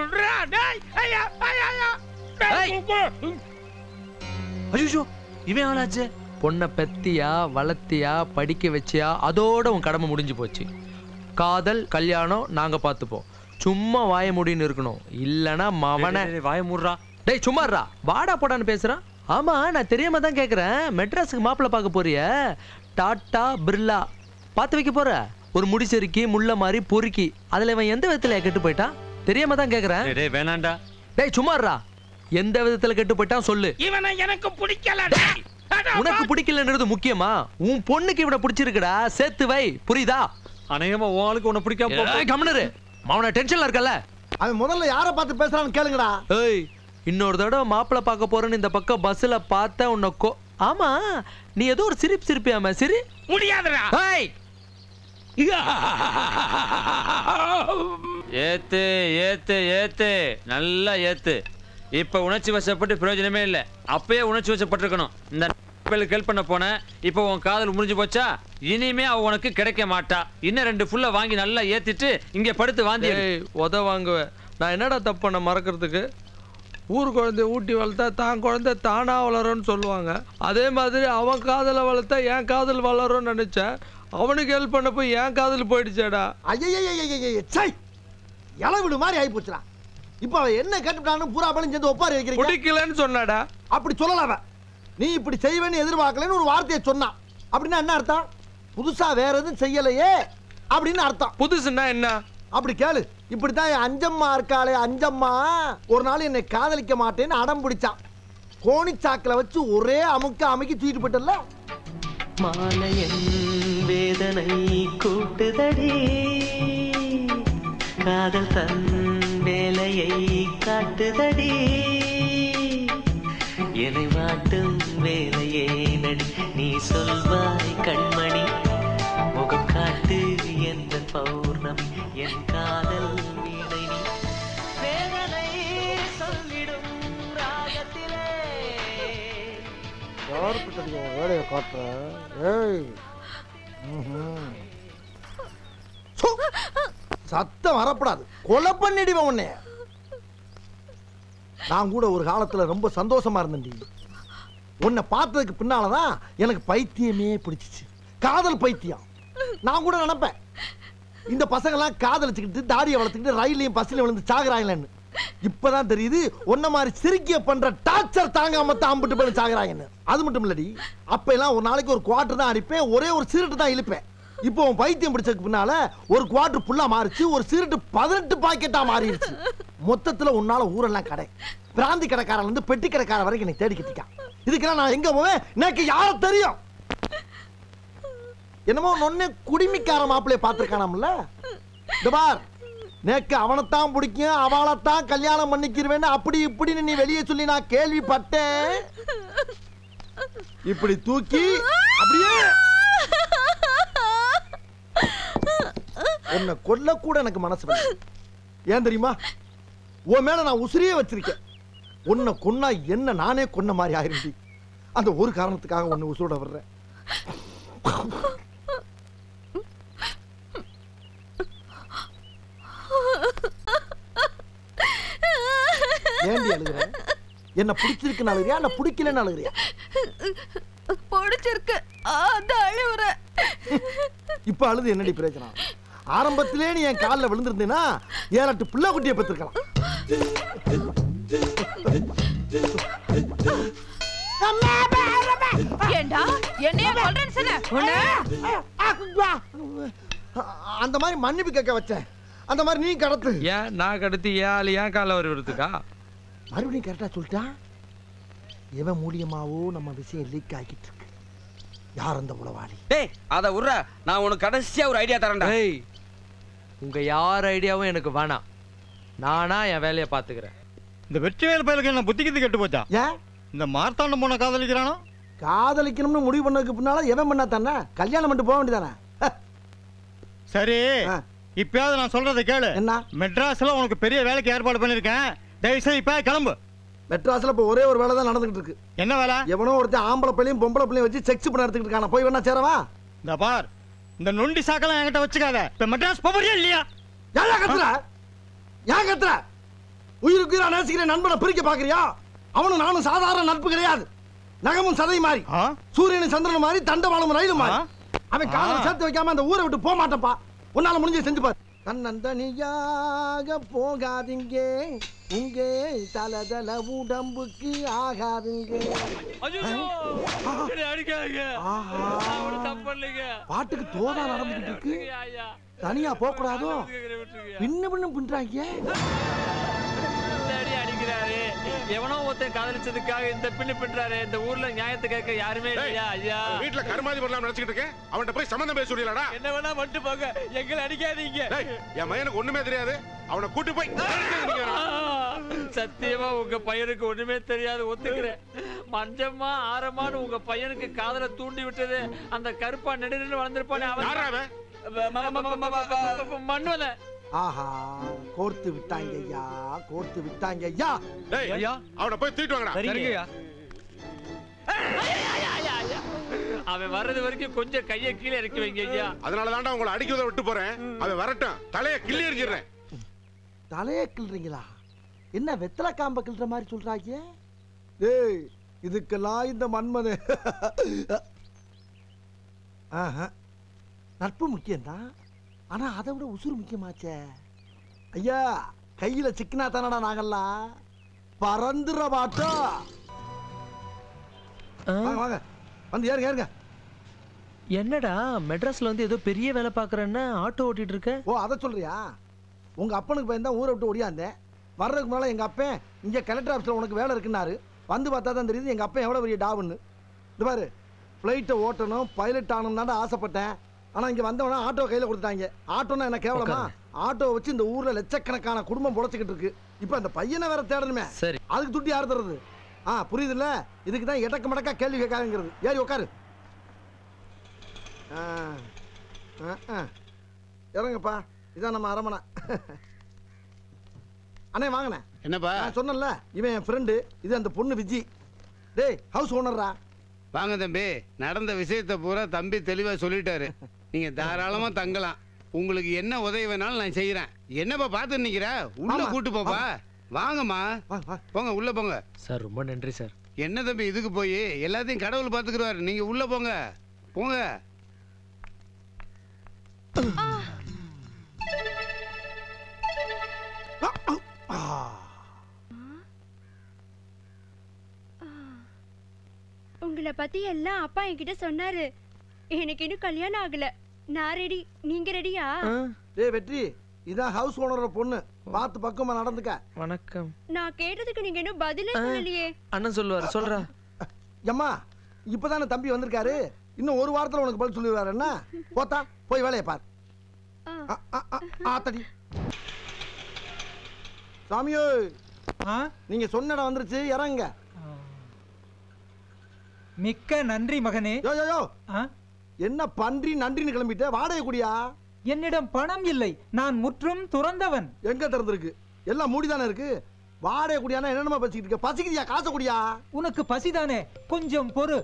ஐயோ இவன் ஆளாச்சு. பொண்ணை பெத்தியா வளர்த்தியா படிக்க வச்சியா, அதோட உன் கடமை முடிஞ்சு போச்சு. காதல் கல்யாணம் நாங்க பார்த்துப்போம். சும்மா வாய முடின்னு இருக்கணும், இல்லனா மவன வாய மூடுறா. டேய் சும்மாறா, வாடா போடான்னு பேசுறான். ஆமா நான் தெரியாம தான் கேக்குறேன். மெட்ராஸுக்கு மாப்பிள்ள பார்க்க போறிய? டாட்டா பிர்லா பார்த்து வைக்க போற? ஒரு முடிசெருக்கி முள்ள மாதிரி பொறுக்கி, அதுல இவன் எந்த விதத்துல கெட்டு போயிட்டான்? தெரியாம தான் கேக்குறேன். டேய் வேணாண்டா. டேய் சும்மாறா, எந்த விதத்துல கெட்டு போயிட்டான் சொல்லு. இவனை எனக்கு பிடிக்கல. உனக்கு பிடிக்கலன்றது முக்கியமா? உன் பொண்ணுக்கு இவனை பிடிச்சிருக்குடா, சேர்த்து வை. புரியுதா? அநேகமா உன் ஆளுக்கு உன்னை பிடிக்காம கம்னரு அவன டென்ஷன்ல இருக்கல. அவன் முதல்ல யாரை பார்த்து பேசுறான்னு கேளுங்கடா. ஏய் இன்னொரு தடவை மாப்பிள்ள பார்க்க போறேன்னு இந்த பக்கம் பஸ்ல பார்த்த உன்னை கோ. ஆமா நீ ஏதோ ஒரு சிரிப்பு சிரிப்பியாம சிரி. முடியாதுடா. ஏய் ஏத்து ஏத்து ஏத்து நல்லா ஏத்து. இப்ப உணர்ச்சி வசப்பட்டு பிரயோஜனமே இல்ல. அப்பயே உணர்ச்சி வசப்பட்டிருக்கணும். இந்த ஹெல்ப் பண்ண போன இப்போ உன் காதல் முடிஞ்சு போச்சா? இனிமே அவ உனக்கு கிடைக்க மாட்டா. இன்னும் ரெண்டு ஃபுல்லா வாங்கி நல்லா ஏத்திட்டு இங்க படுத்து வாந்தி உத வாங்குவேன். நான் என்னடா தப்பு பண்ண மறக்கிறதுக்கு? ஊர் குழந்தை ஊட்டி வளர்த்தா தான் குழந்தை தானா வளரும்னு சொல்லுவாங்க. அதே மாதிரி அவன் காதலை வளர்த்தா என் காதல் வளரும்னு நினைச்சேன். அவனுக்கு ஹெல்ப் பண்ண போய் என் காதல் போயிடுச்சேடா. ஐயா இளவிடு மாதிரி ஆகி போச்சுடா. இப்ப அவன் என்ன கேட்டுட்டான்னு பூரா பழம் சேர்ந்து ஒப்பாரி வைக்கிறீங்க. பிடிக்கலன்னு சொன்னாடா. அப்படி சொல்லல. நீ இப்படி செய்வேன்னு எதிர்பார்க்கலன்னு ஒரு வார்த்தையை சொன்னான். அப்படின்னா என்ன அர்த்தம்? புதுசா வேற எதுவும் செய்யலையே அப்படின்னு அர்த்தம். புதுசுன்னா என்ன? அப்படி கேளு. இப்படித்தான் என் அஞ்சம்மா இருக்காளே, அஞ்சம்மா ஒரு நாள் என்னை காதலிக்க மாட்டேன்னு அடம் பிடிச்சான். கோணிச்சாக்கில வச்சு ஒரே அமுக்க அமுக்கி தூக்கிட்டு போயிட்டல. மாலையன் வேதனை கூட்டுதடி, காதல் தன் வேலையை காட்டுதடி, என்னை வாட்டும் வேலையே நடி, நீ சொல்வாய் கண்மணி, முகம் காட்டு என்ற பௌர்ணமி, என் காதல் வீணை நீ, வேதனை சொல்லிடும் ராகத்திலே. வேலையை காட்டுற. சத்தம் வரப்படாது, கொலை பண்ணிடுவேன் உன்னை. நான் கூட ஒரு காலத்துல ரொம்ப சந்தோஷமா இருந்தேன். உன்னை பார்த்ததுக்கு பின்னாலதான் எனக்கு பைத்தியமே பிடிச்சிச்சு. காதல் பைத்தியம். நான் கூட நினைப்பேன் இந்த பசங்க எல்லாம் காதலிச்சுக்கிட்டு தாடியை வளர்த்துக்கிட்டு ரயிலையும் பஸ்லையும் விழுந்து சாகுறாங்களேன்னு. இப்பதான் தெரியுது ஒன்ன மாதிரி சிரிக்கிய பண்ற டார்ச்சர் தாங்காம தான் அம்பிட்டு போய் சாகுறாங்கன்னு. அது மட்டும் இல்லடி, அப்ப எல்லாம் ஒரு நாளைக்கு ஒரு குவார்டர் தான் அடிப்பேன், ஒரே ஒரு சிகரெட் தான் இழுப்பேன். இப்போ உன் பைத்தியம் பிடிச்சதுக்கு பின்னால ஒரு குவார்டர் ஃபுல்லா மாறிச்சு, ஒரு சிகரெட் பதினெட்டு பாக்கெட்டா மாறிடுச்சு. மொத்தத்துல உன்னால ஊரெல்லாம் கடை, பிராந்தி கடைக்காரன் இருந்து பெட்டி கடைக்காரன் வரைக்கும் எனக்கு தேடி கட்டிக்கான். இதுக்கெல்லாம் நான் எங்க போவேன்? எனக்கு யார தெரியும்? என்னமோ நொன்னு குடிமிக்கார மாப்பிள்ளைய பாத்துருக்கானாம்ல. இந்த பார், நேக்கு அவனைத்தான் பிடிக்கும், அவளைத்தான் கல்யாணம் பண்ணிக்கிறவேன்னு அப்படி இப்படின்னு நீ வெளியே சொல்லி நான் கேள்விப்பட்டேன். இப்படி தூக்கி அப்படியே உன்னை கொல்ல கூட எனக்கு மனசு வரல. ஏன் தெரியுமா? உன் மேல நான் உசிரியே வச்சிருக்கேன். உன்னை கொன்னா என்ன நானே கொன்ன மாதிரி ஆயிருந்தி. அந்த ஒரு காரணத்துக்காக உன்னை உசுரோட வர்றேன். ஏண்டி அழுகுற? என்ன பிடிச்சிருக்குன்னு அழுகுறியா இல்ல பிடிக்கலன்னு அழுகுறியா? பிடிச்சிருக்கு அந்த அழுவுற. இப்ப அழுது என்னடி பிரயோஜனம்? ஆரம்பத்திலே நீ என் காலில் விழுந்திருந்தீன்னா ஏழட்டு பிள்ளை குட்டியை பெற்றிருக்கலாம். அந்த மாதிரி மன்னிப்பு கேட்க வச்சேன். அந்த மாதிரி நீ கடத்து. ஏன் நான் கடத்தி ஏன் ஏன் கால ஒரு விடுறதுக்கா? மறுபடியும் கரெக்டா சொல்லிட்டா. எவன் மூலியமாவோ நம்ம விஷயம் லீக் ஆகிட்டு இருக்கு. யார் அந்த உளவாளி? டேய் அத உர்ற, நான் உனக்கு கடைசியா ஒரு ஐடியா தரேன்டா. டேய் உங்க யார் ஐடியாவும் எனக்கு வேணாம். நானா என் வேலையை பாத்துக்கிறேன். இந்த வெற்றிவேல் பயலுக்கு என்ன புத்தி கித்தி கெட்டு போச்சா? ஏன் இந்த மார்த்தாண்டம் போன காதலிக்கிறானோ? காதலிக்கணும்னு முடிவு பண்ணதுக்கு பின்னால எவன் பண்ணா தானே கல்யாணம் பண்ணிட்டு போக வேண்டியதானே? சரி, இப்பயாவது நான் சொல்றதை கேளு. என்ன? மெட்ராஸ்ல உனக்கு பெரிய வேலைக்கு ஏற்பாடு பண்ணிருக்கேன். தயவு செய்து இப்ப கிளம்பு. மெட்ராஸ்ல இப்ப ஒரே ஒரு வேலை தான் நடந்துகிட்டு இருக்கு. என்ன வேலை? எவனோ ஒருத்தன் ஆம்பளை பிள்ளையும் பொம்பளை பிள்ளையும் வச்சு செக்ஸ் பண்ண எடுத்துக்கிட்டு இருக்கான. போய் வேணா சேரவா? இந்த பார், இந்த நொண்டி சாக்கெல்லாம் என்கிட்ட வச்சுக்காத. இப்ப மெட்ராஸ் போறியா இல்லையா? யாரா கத்துற? யார் கத்துற? உயிருக்கு உயிரா நேசிக்கிற நண்பனை பிரிக்க பாக்குறியா? அவனும் நானும் சாதாரண நட்பு கிடையாது. நகமும் சதை மாதிரி, சூரியனும் சந்திரனும் மாதிரி, தண்டவாளம் ரயிலும் மாதிரி. அவன் காலம் சேர்த்து வைக்காம அந்த ஊரை விட்டு போக மாட்டப்பா. உன்னால முடிஞ்சு செஞ்சு பாரு. தன்னந்தனியாக போகாதீங்க, உங்க தலதல உடம்புக்கு ஆகாதுங்க. பாட்டுக்கு தோதா நடந்துகிட்டு இருக்கு. தனியா போக கூடாதோ? பின்ன பின்ன பின்றாங்க. எவனோ ஒருத்தன் காதலிச்சதுக்காக இந்த பின்னு பின்றாரு. இந்த ஊர்ல நியாயத்தை கேட்க யாருமே இல்லையா? ஐயா வீட்டுல கருமாதி பண்ணலாம் நினைச்சுக்கிட்டு இருக்கேன். அவன்கிட்ட போய் சம்பந்தம் பேச சொல்லிடலடா. என்ன வேணா வந்துட்டு போங்க, எங்களை அடிக்காதீங்க. என் மகனுக்கு ஒண்ணுமே தெரியாது. அவனை கூட்டு போய் சத்தியமா உங்க பையனுக்கு ஒண்ணுமே தெரியாது ஒத்துக்கிறேன். மஞ்சம்மா ஆரமானு உங்க பையனுக்கு காதல தூண்டி விட்டது அந்த கருப்பா நெடுநின்று வளர்ந்திருப்பானே அவன் மண்ணுல. ஆஹா, கோர்த்து விட்டாங்க ஐயா, கோர்த்து விட்டாங்க ஐயா. டேய் ஐயா, அவனை போய் தூக்கிட்டு வாங்கடா. சரிங்கய்யா. அவன் வர்றது வரைக்கும் கொஞ்சம் கையை கீழே இறக்கி வைங்க ஐயா. அதனால தான்டா உங்களை அடிக்கிறத விட்டு போறேன். அவன் வரட்டும், தலையை கிள்ளி எறிஞ்சிடுறேன். தலையை கிள்றீங்களா? என்ன வெத்தலை காம்ப கிள்ற மாதிரி சொல்றாங்க? டேய், இதுக்கெல்லாம் இந்த மன்மது நட்பு முக்கியம்தான். ஆனா அதை விட உசுறு முக்கியமாச்சே. ஐயா, கையில சிக்கனா தானடா நாங்கெல்லாம் பறந்துற மாட்டோம். வாங்க, வந்து ஏறுங்க ஏறுங்க. என்னடா மெட்ராஸ்ல வந்து ஏதோ பெரிய வேலை பாக்குறேன்னு ஆட்டோ ஓட்டிட்டு இருக்க? ஓ, அதை சொல்றியா? உங்க அப்பனுக்கு பயந்தா ஊரை விட்டு ஓடியாந்தேன். வர்றதுக்கு முன்னால எங்க அப்பன் இங்க கலெக்டர் ஆஃபீஸ்ல உனக்கு வேலை இருக்குன்னாரு. வந்து பார்த்தா தான் தெரியுது எங்க அப்பன் எவ்வளவு பெரிய டாவுன்னு. இது பாரு, பிளைட்டை ஓட்டணும், பைலட் ஆகணும் தான் ஆசைப்பட்டேன். ஆனா இங்க வந்தவனா ஆட்டோ கையில கொடுத்தாங்க. ஆட்டோன்னா என்ன கேவலமா? ஆட்டோ வச்சு இந்த ஊர்ல லட்சக்கணக்கான குடும்பம் பொழைச்சிக்கிட்டு இருக்கு. இப்ப அந்த பையனை வேற தேடணுமே. சரி, அதுக்கு துட்டி யார் தருது? ஆ, புரியுது இல்ல? இதுக்கு தான் எடக்க மடக்கா கேள்வி கேட்காதுங்கிறது. ஏறி உட்காரு. இறங்கப்பா, இதான் நம்ம அரமனை. அண்ணே வாங்கண்ணே. என்னப்பா? நான் சொன்னேன்ல, இவன் என் ஃப்ரெண்டு. இது அந்த பொண்ணு விஜி. டேய், ஹவுஸ் ஓனர்ரா. வாங்க தம்பி. நடந்த விஷயத்தை பூரா தம்பி தெளிவா சொல்லிட்டாரு. நீங்க தாராளமா தங்கலாம். உங்களுக்கு என்ன உதவி வேணாலும் நான் செய்யறேன். என்னப்பா பார்த்து நிக்கிற? உள்ள கூட்டு போப்பா. வாங்கம்மா போங்க உள்ள போங்க. சார் ரொம்ப நன்றி சார். என்ன தம்பி இதுக்கு போய் எல்லாத்தையும் கடவுள் பார்த்துக்குறாரு. நீங்க உள்ள போங்க போங்க. உங்களை பத்தி எல்லாம் அப்பா என்கிட்ட சொன்னாரு. எனக்கு இன்னும் கல்யாணம் ஆகல. நான் ரெடி. நீங்க ரெடியா? டேய் வெற்றி, இதான் ஹவுஸ் ஓனரோட பொண்ணு. பார்த்து பக்கமா நடந்துக்க. வணக்கம். நான் கேட்டதுக்கு நீங்க இன்னும் பதிலே சொல்லலையே. அண்ணன் சொல்லுவாரு, சொல்றா. அம்மா இப்பதானே தம்பி வந்திருக்காரு. இன்னும் ஒரு வாரத்துல உனக்கு பதில் சொல்லிடுவாரு. என்ன போத்தா போய் வேலையை பார். ஆத்தடி சாமியோ, நீங்க சொன்ன இடம் வந்துருச்சு, இறங்க. மிக்க நன்றி மகனே. யோ யோ யோ என்ன பன்றி நன்றின்னு கிளம்பிட்ட? வாடகை குடியா? என்னிடம் பணம் இல்லை, நான் முற்றும் துறந்தவன். எங்க திறந்திருக்கு? எல்லாம் மூடிதானே இருக்கு. வாடகை குடியானா என்னென்னமா பேசிக்கிட்டு இருக்க? பசிக்குதியா? காசை குடியா? உனக்கு பசிதானே, கொஞ்சம் பொறு.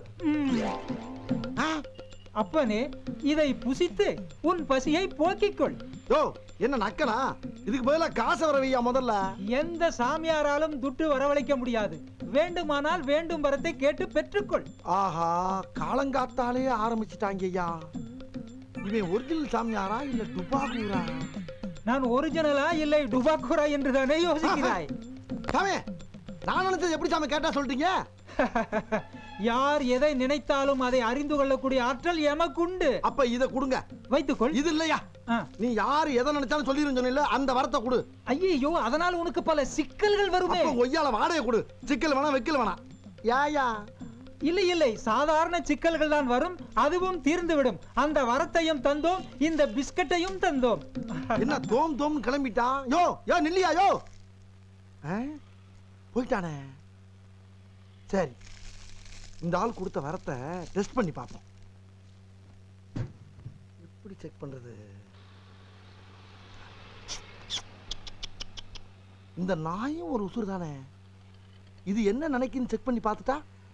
அப்பனே, இதை புசித்து உன் பசியை போக்கிக்கொள். யோ என்ன நக்கனா? இதுக்கு பதிலா காசை வரவையா முதல்ல. எந்த சாமியாராலும் துட்டு வரவழைக்க முடியாது. வேண்டுமானால் வேண்டும் வரத்தை கேட்டு பெற்றுக்கொள். ஆஹா, காலங்காத்தாலே ஆரம்பிச்சுட்டாங்க ஐயா. இவன் ஒரிஜினல் சாமியாரா இல்ல டுபாக்கூரா? நான் ஒரிஜினலா இல்லை டுபாக்கூரா என்று தானே யோசிக்கிறாய்? சாமி, நான் நினைச்சது எப்படி சாமி கேட்டா சொல்றீங்க? யார் எதை நினைத்தாலும் அதை அறிந்து கொள்ளக்கூடிய ஆற்றல் எமக்குண்டு. அப்ப இத கொடுங்க, வைத்துக்கொள். இது இல்லையா? நீ யார் எதை நினைச்சாலும் சொல்லிருன்னு சொன்ன, அந்த வரத்தை கொடு. ஐயோ, அதனால் உனக்கு பல சிக்கல்கள் வருமே. ஒய்யால வாடகை கொடு. சிக்கல் வேணா வைக்கல் வேணா. யாயா? இல்லை இல்லை, சாதாரண சிக்கல்கள் தான் வரும், அதுவும் தீர்ந்துவிடும். அந்த வரத்தையும் தந்தோம், இந்த பிஸ்கட்டையும் தந்தோம். என்ன தோம் தோம் கிளம்பிட்டான்? யோ யோ நில்லியா? யோ போயிட்டானே. சரி, இந்த ஆள் கொடுத்த வரத்தை டெஸ்ட் பண்ணி பார்ப்போம். எப்படி செக் பண்றது? இந்த நாயும் ஒரு உசுறு தானே. இது என்ன நினைக்குன்னு செக் பண்ணி பார்த்துட்டா?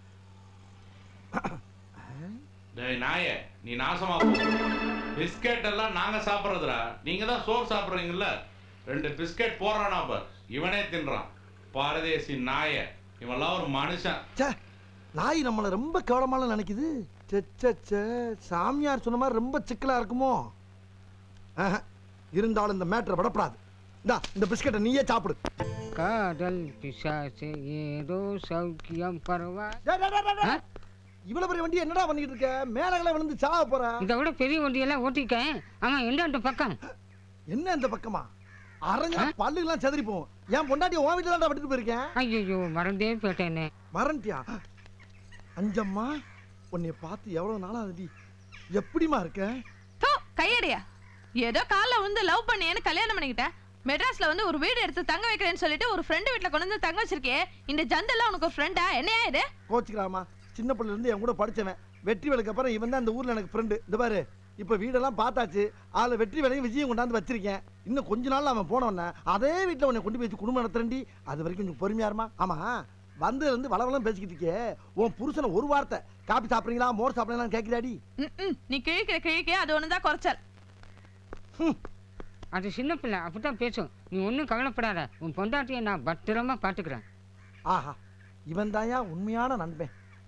டேய் நாயே, நீ நாசமா போ. பிஸ்கெட் எல்லாம் நாங்க சாப்பிடுறதுடா. நீங்க தான் சோறு சாப்பிடுறீங்கல்ல. ரெண்டு பிஸ்கெட் போடுறானா பார், இவனே தின்றான். பாரதேசி நாய, இவெல்லாம் ஒரு மனுஷன். சே, நாய் நம்மளை ரொம்ப கேவலமான நினைக்குது. சே, சாமியார் சொன்ன மாதிரி ரொம்ப சிக்கலா இருக்குமோ? இருந்தாலும் இந்த மேட்டரை விடப்படாது. இந்த பிஸ்கெட்டை நீயே சாப்பிடு. காதல் பிசாசு ஏதோ சௌக்கியம் பரவா. இவ்வளவு பெரிய வண்டி என்னடா பண்ணிட்டு இருக்க? மேலகளை விழுந்து சாவ போற. இதை விட பெரிய வண்டியெல்லாம் ஓட்டிருக்கேன். ஆமா, எந்த பக்கம்? என்ன இந்த பக்கமா? அரஞ்ச பல்லு எல்லாம் செதறி போகும். என் பொண்டாட்டிய உன் வீட்டுல தான் விட்டுட்டு போயிருக்கேன். ஐயோ, மறந்தே போயிட்டேனே. மறந்துட்டியா? அஞ்சம்மா, உன்னைய பார்த்து எவ்வளவு நாளா ஆகுது. எப்படிமா இருக்க? கையடியா, ஏதோ காலைல வந்து லவ் பண்ணியேன்னு கல்யாணம் பண்ணிக்கிட்டேன். மெட்ராஸ்ல வந்து ஒரு வீடு எடுத்து தங்க வைக்கிறேன்னு சொல்லிட்டு ஒரு ஃப்ரெண்டு வீட்டுல கொண்டு வந்து தங்க வச்சிருக்கே. இந்த ஜந்தெல்லாம் உனக்கு ஒரு ஃப்ரெண்டா? என்னையா இது? கோச்சுக்கிறாமா, சின்ன பிள்ளைல இருந்து என் கூட படிச்சவன். வெற்றி வேலைக்கு அப்புறம் இவன் தான் இந்த ஊர்ல எனக்கு ஃப்ரெண்டு. இந்த பாரு, இப்ப வீடெல்லாம் பார்த்தாச்சு. அதுல வெற்றி வேலையும் விஜயம் கொண்டாந்து வச்சிருக்கேன். இன்னும் கொஞ்ச நாள் அவன் போனவன அதே வீட்டுல உன்னை கொண்டு போய் குடும்பம் நடத்துறேன்டி. அது வரைக்கும் கொஞ்சம் பொறுமையா இருமா. ஆமா, வந்து இருந்து வளவளம் பேசிக்கிட்டு இருக்கே. உன் புருஷனை ஒரு வார்த்தை காப்பி சாப்பிடுறீங்களா, மோர் சாப்பிடுறீங்களா கேட்கிறாடி. நீ கிழிக்கிற கிழிக்க அது ஒண்ணுதான் குறைச்சல். அது சின்ன பிள்ளை, அப்படித்தான் பேசும். நீ ஒன்றும் கவலைப்படாத. உன் பொண்டாட்டியை நான் பத்திரமா பாத்துக்கிறேன். ஆஹா, இவன் தாயா உண்மையான நண்பன்.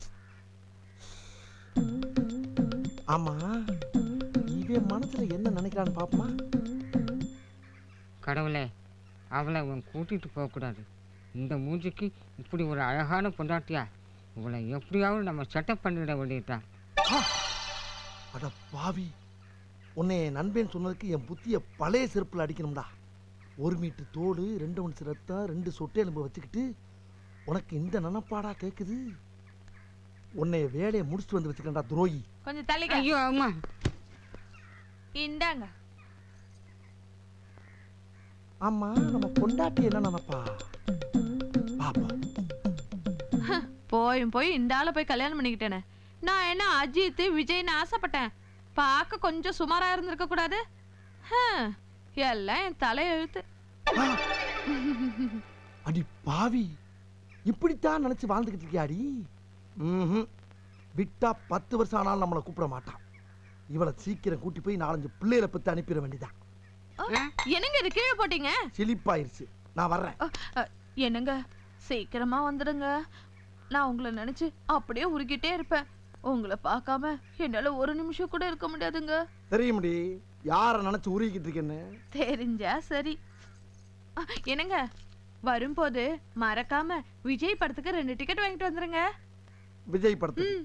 ஆமா, இவன் மனசுல என்ன நினைக்கிறான்னு பாப்போமா? கடவுளே, அவளை அவன் கூட்டிட்டு போக கூடாது. இந்த மூஞ்சிக்கு இப்படி ஒரு அழகான பொண்டாட்டியா? இவளை எப்படியாவது நம்ம செட்டப் பண்ணிட வேண்டியதுதான். அட பாவி, உன்னை என் நண்பன் சொன்னதுக்கு என் புத்திய பழைய செருப்புல அடிக்கணும்டா. ஒரு மீட்டர் தோடு, ரெண்டு மணி ரத்தம், ரெண்டு சொட்டை எலும்பு வச்சுக்கிட்டு உனக்கு இந்த நினைப்பாடா கேக்குது? உன்னை வேலையை முடிச்சுட்டு வந்து வச்சுக்கண்டா துரோகி. கொஞ்சம் தள்ளிக்க. ஐயோ அம்மா, இந்தாங்க. ஆமா, நம்ம பொண்டாட்டி என்ன நினைப்பா பாப்போம். போயும் போய் இந்த ஆளை போய் கல்யாணம் பண்ணிக்கிட்டேனே. நான் என்ன அஜித் விஜய்னு ஆசைப்பட்டேன். பார்க்க கொஞ்சம் சுமாரா இருந்திருக்க கூடாது? எல்லாம் என் தலையெழுத்து. அடி பாவி, இப்படித்தான் நினைச்சு வாழ்ந்துகிட்டு இருக்கியாடி? விட்டா பத்து வருஷம் ஆனாலும் நம்மளை கூப்பிட மாட்டான். இவளை சீக்கிரம் கூட்டி போய் நாலஞ்சு பிள்ளைகளை பத்தி அனுப்பிட வேண்டியதான். என்னங்க இது கீழே போட்டீங்க? சிலிப்பாயிருச்சு, நான் வர்றேன். என்னங்க சீக்கிரமா வந்துடுங்க. நான் உங்களை நினைச்சு அப்படியே உருகிட்டே இருப்பேன். உங்களை பார்க்காம என்னால ஒரு நிமிஷம் கூட இருக்க முடியாதுங்க. தெரியும்டி யார நினைச்சு உருகிட்டு இருக்கேன்னு. தெரிஞ்சா சரி. என்னங்க வரும்போது மறக்காம விஜய் படத்துக்கு ரெண்டு டிக்கெட் வாங்கிட்டு வந்துருங்க. விஜய் படத்துக்கு?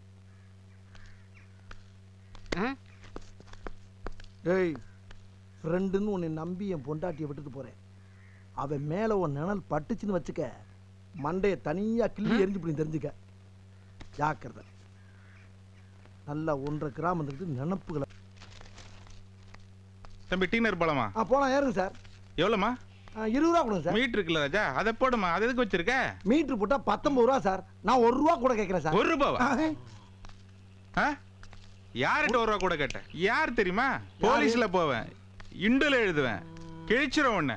ஏய் ஃப்ரெண்டுன்னு உன்னை நம்பி என் பொண்டாட்டியை விட்டுட்டு போறேன். அவன் மேல உன் நிழல் பட்டுச்சுன்னு வச்சுக்க, மண்டைய தனியா கிள்ளி எரிஞ்சு போய் தெரிஞ்சுக்க. ஜாக்கிரதை. நல்லா ஒன்றரை கிராம் வந்துக்கிட்டு நினப்புகளை. தம்பி டீனர் போலாமா? ஆ போலாம், ஏறுங்க சார். எவ்வளோமா? இருபது ரூபா கொடுங்க சார். மீட்டர் இருக்குல்ல ராஜா, அதை போடுமா. அது எதுக்கு வச்சிருக்க? மீட்டர் போட்டா பத்தொன்பது ரூபா சார். நான் ஒரு ரூபா கூட கேட்கிறேன் சார். ஒரு ரூபாவா? யார்கிட்ட ஒரு ரூபா கூட கேட்டேன்? யார் தெரியுமா? போலீஸ்ல போவேன், இண்டுல எழுதுவேன், கிழிச்சிரும் ஒண்ணு.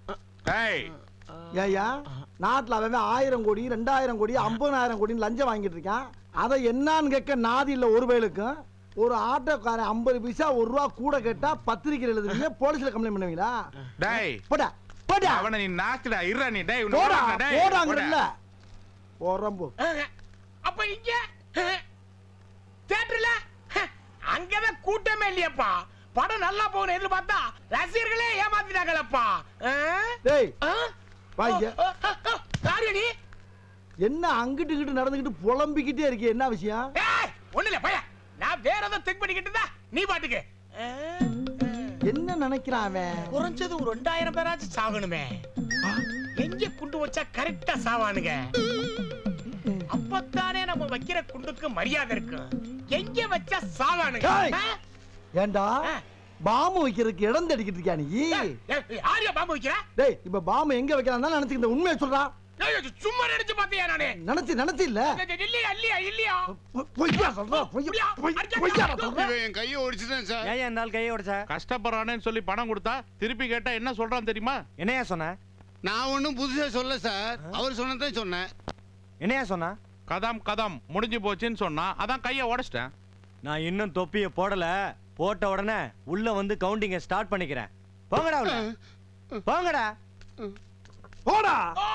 ஏயா நாட்டுல அவன் ஆயிரம் கோடி ரெண்டாயிரம் கோடி ஐம்பதாயிரம் கோடி லஞ்சம் வாங்கிட்டு இருக்கான். அதை என்னன்னு கேட்க நாதி இல்ல. ஒரு வயலுக்கும் ஒரு ஆட்டோக்காரன் ஐம்பது பைசா ஒரு ரூபா கூட கேட்டா பத்திரிக்கை எழுதுவீங்க, போலீஸ்ல கம்ப்ளைண்ட் பண்ணுவீங்களா? டேய் போடா போடா. அவனை நீ நாக்குடா. இருடா நீ. டேய் போடா போடாங்கறல்ல. போறம்போ. அப்ப இங்க தியேட்டர்ல அங்கதான் கூட்டமே இல்லையப்பா. படம் நல்லா போகணும் எதிர்பார்த்தா ரசிகர்களே ஏமாத்திட்டாங்களப்பா. டேய் வாங்க. யாரு நீ? என்ன அங்கிட்டு இங்கிட்டு நடந்துக்கிட்டு புலம்பிக்கிட்டே இருக்கே, என்ன விஷயம்? ஒண்ணு இல்ல பையா, நான் வேற ஏதோ திங்க் பண்ணிக்கிட்டு இருந்தா நீ பாட்டுக்கு என்ன நினைக்கிறான் அவன்? குறைஞ்சது ஒரு ரெண்டாயிரம் பேராச்சும் சாகணுமே. எங்க குண்டு வச்சா கரெக்டா சாவானுங்க. அப்பத்தானே நம்ம வைக்கிற குண்டுக்கு மரியாதை இருக்கும். எங்க வச்சா சாவானுங்க. ஏண்டா பாம்பு வைக்கிறதுக்கு இடம் தேடிக்கிட்டு இருக்கியா நீ? யாரையா பாம்பு வைக்கிற? டேய் இப்ப பாம்பு எங்க வைக்கலாம் நினைச்சுக்கிட்ட, உண்மையை சொல்றா. சும்மா நினைச்சு பாத்தியா? நானே நினைச்சு நினைச்சு இல்ல. இல்லையா இல்லையா இல்லையா பொய்யா சொல்றா. பொய்யா பொய்யா சொல்றா. என் கையை ஒடிச்சிட்டேன் சார். ஏன் இந்த ஆள் கையை ஒடிச்சா? கஷ்டப்படுறானேன்னு சொல்லி பணம் கொடுத்தா திருப்பி கேட்டா என்ன சொல்றான் தெரியுமா? என்னையா சொன்ன? நான் ஒன்றும் புதுசா சொல்ல சார், அவர் சொன்னதான் சொன்னேன். என்னையா சொன்னா? கதம் கதம் முடிஞ்சு போச்சுன்னு சொன்னா, அதான் கையை உடைச்சிட்டேன். நான் இன்னும் தொப்பியை போடல. போட்ட உடனே உள்ள வந்து கவுண்டிங்க ஸ்டார்ட் பண்ணிக்கிறேன். போங்கடா உள்ள. போங்கடா போடா.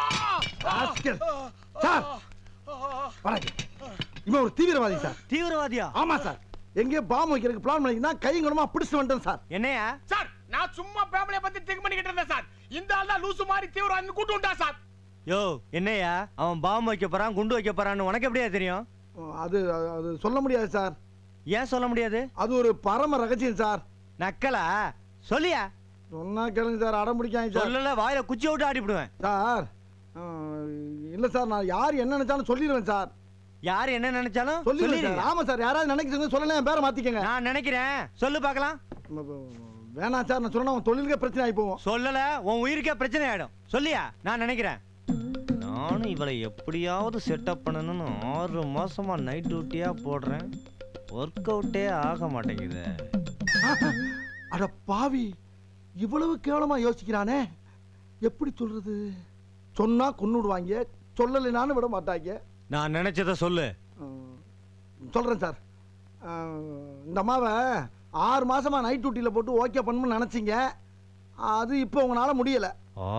சார் வணக்கம். இவன் ஒரு தீவிரவாதி சார். தீவிரவாதியா? ஆமா சார். எங்கே பாம்பு வைக்கிறதுக்கு பிளான் பண்ணிக்கினா கைங்கரமா பிடிச்சு வந்துட்டேன் சார். என்னையா சார்? நான் சும்மா ஃபேமிலியை பத்தி திங்க் பண்ணிக்கிட்டு இருந்தேன் சார். இந்த ஆள் தான் லூசு மாதிரி தீவிரவாதி கூட்டு வந்தா சார். யோ என்னையா அவன் பாம்பு வைக்க போறான், குண்டு வைக்க போறான்னு உனக்கு எப்படியா தெரியும்? அது அது சொல்ல முடியாது சார். ஏன் சொல்ல முடியாது? அது ஒரு பரம ரகசியம் சார். நக்கலா? சொல்லியா? சொன்னா கேளுங்க சார். அடம் பிடிக்காங்க சார். சொல்லல வாயில குச்சி விட்டு ஆடிவிடுவேன் சார். இல்ல சார், நான் யார் என்ன நினைச்சாலும் சொல்லிடுவேன் சார். யார் என்ன நினைச்சாலும் சொல்லிடுவேன் சார். ஆமா சார். யாராவது நினைக்கிறீங்க சொல்லல, என் பேரை மாத்திக்கங்க. நான் நினைக்கிறேன். சொல்லு பார்க்கலாம். வேணாம் சார், நான் சொன்னா உன் தொழிலுக்கே பிரச்சனை ஆகி போவோம். சொல்லல உன் உயிருக்கே பிரச்சனை ஆயிடும். சொல்லியா? நான் நினைக்கிறேன். நானும் இவளை எப்படியாவது செட்டப் பண்ணணும்னு ஆறு மாசமா நைட் டியூட்டியா போடுறேன். ஒர்க் அவுட்டே ஆக மாட்டேங்குது. அட பாவி, இவ்வளவு கேவலமா யோசிக்கிறானே. எப்படி சொல்றது? சொன்னா கொன்னுடுவாங்க, சொல்லலைனாலும் விட மாட்டாங்க. நான் நினைச்சத சொல்லு. சொல்றேன் சார். இந்த அம்மாவை ஆறு மாசமா நைட் டியூட்டியில போட்டு ஓகே பண்ணணும்னு நினைச்சீங்க. அது இப்போ உங்களால முடியல. ஆ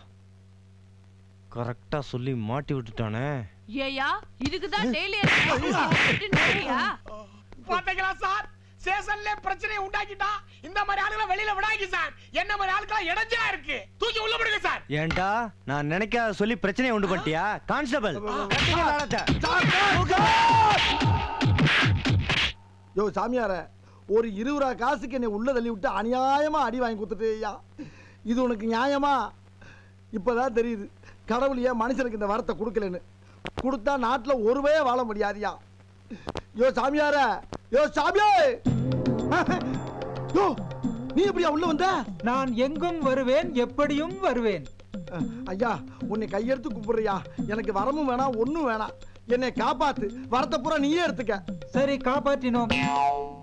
கரெக்டா சொல்லி மாட்டி விட்டுட்டானே. ஏயா இதுக்கு தான் டெய்லி நடியா? பாத்தீங்களா சார்? சேசன்ல பிரச்சனை உண்டாக்கிட்டா இந்த மாதிரி ஆளுகளை வெளியில விடாதீங்க சார். என்ன மாதிரி ஆளுகளா இடைஞ்சலா இருக்கு. தூக்கி உள்ள போடுங்க சார். ஏன்டா நான் நினைக்காத சொல்லி பிரச்சனையை உண்டு பண்ணிட்டியா? கான்ஸ்டபிள் யோ சாமியார, ஒரு இருபது ரூபா காசுக்கு என்னை உள்ள தள்ளி விட்டு அநியாயமா அடி வாங்கி கொடுத்துட்டேயா. இது உனக்கு நியாயமா? இப்பதான் தெரியுது கடவுள் ஏன் மனுஷனுக்கு இந்த வரத்தை கொடுக்கலன்னு. கொடுத்தா நாட்டுல ஒருவே வாழ முடியாதியா. யோ சாமியார, யோ சாமியே, யோ நீ எப்படியா உள்ள வந்த? நான் எங்கும் வருவேன், எப்படியும் வருவேன். ஐயா உன்னை கையெடுத்து கூப்பிடுறியா. எனக்கு வரமும் வேணாம், ஒண்ணும் வேணாம். என்னை காப்பாத்து. வரத்தை பூரா நீயே எடுத்துக்க. சரி காப்பாற்றினோம்.